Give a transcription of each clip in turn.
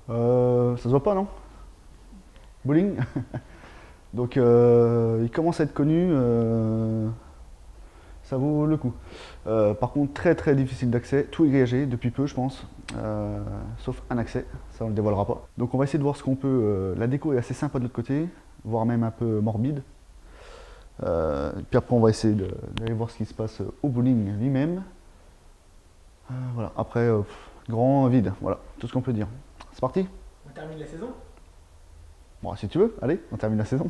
Ça se voit pas, non? Bowling. Donc il commence à être connu, ça vaut le coup. Par contre, très très difficile d'accès, tout est grillagé depuis peu, je pense, sauf un accès, ça on le dévoilera pas. Donc on va essayer de voir ce qu'on peut. La déco est assez sympa de l'autre côté, voire même un peu morbide. Puis après, on va essayer d'aller voir ce qui se passe au bowling lui-même. Voilà. Après, grand vide, voilà, tout ce qu'on peut dire. C'est parti? On termine la saison. Bon, si tu veux, allez, on termine la saison.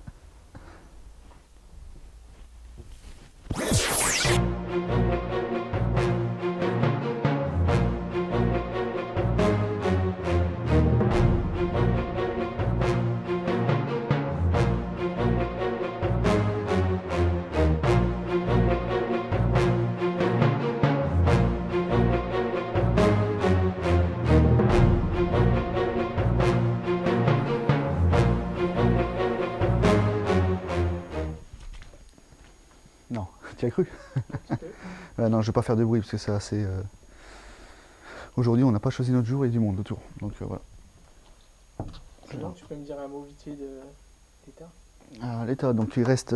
Non, tu as cru? Non, je vais pas faire de bruit parce que c'est assez. Aujourd'hui, on n'a pas choisi notre jour et du monde autour. Donc voilà. Sinon, tu peux me dire un mot vite fait de l'état. Alors, l'état, donc il reste.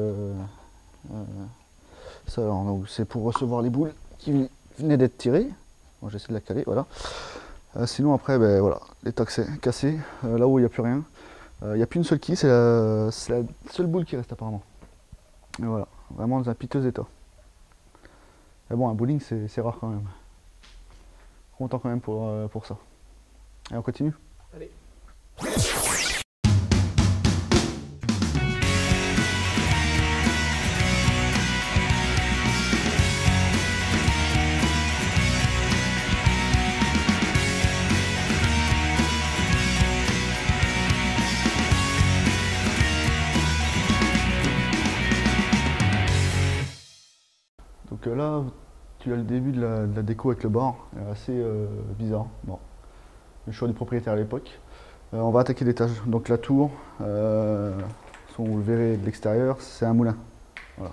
Ça, alors, donc, c'est pour recevoir les boules qui venaient d'être tirées. Bon, j'essaie de la caler, voilà. Sinon, après, ben, voilà, l'état cassé. Là où il n'y a plus rien. Il n'y a plus une seule quille, c'est la seule boule qui reste apparemment. Et voilà, vraiment dans un piteux état. Mais bon, un bowling, c'est rare quand même. Content quand même pour ça. Et on continue? Allez. Donc là, tu as le début de la déco avec le bar, assez bizarre. Bon, le choix du propriétaire à l'époque. On va attaquer l'étage. Donc la tour, vous le verrez de l'extérieur, c'est un moulin. Voilà.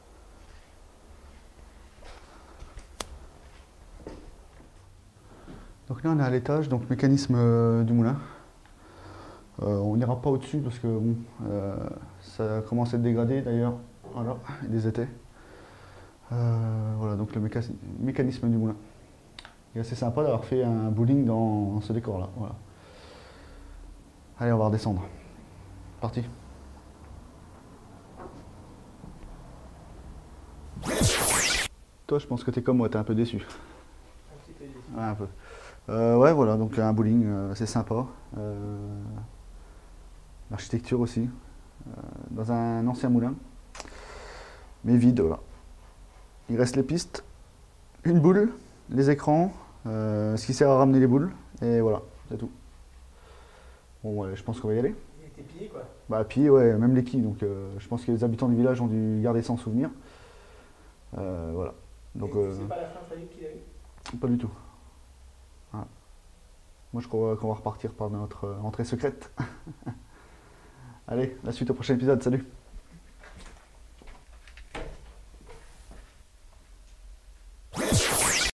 Donc là on est à l'étage, donc mécanisme du moulin. On n'ira pas au-dessus parce que bon, ça commence à être dégradé d'ailleurs. Voilà, il les était. Voilà, donc le mécanisme du moulin. Il est assez sympa d'avoir fait un bowling dans ce décor-là. Voilà. Allez, on va redescendre. Parti. Toi, je pense que t'es comme moi, t'es un peu déçu. Un petit peu déçu. Ouais, un peu. Ouais, voilà, donc un bowling, c'est sympa. L'architecture aussi. Dans un ancien moulin. Mais vide, voilà. Il reste les pistes, une boule, les écrans, ce qui sert à ramener les boules, et voilà, c'est tout. Bon, ouais, je pense qu'on va y aller. Il était pillé quoi. Bah, puis, ouais, même les quilles, donc je pense que les habitants du village ont dû garder ça en souvenir. Voilà. Donc, Et c'est pas la fin tragique qu'il a eu. pas du tout. Voilà. Moi, je crois qu'on va repartir par notre entrée secrète. Allez, la suite au prochain épisode, salut!